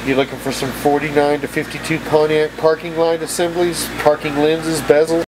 you're looking for some 49 to 52 Pontiac parking light assemblies, parking lenses, bezels.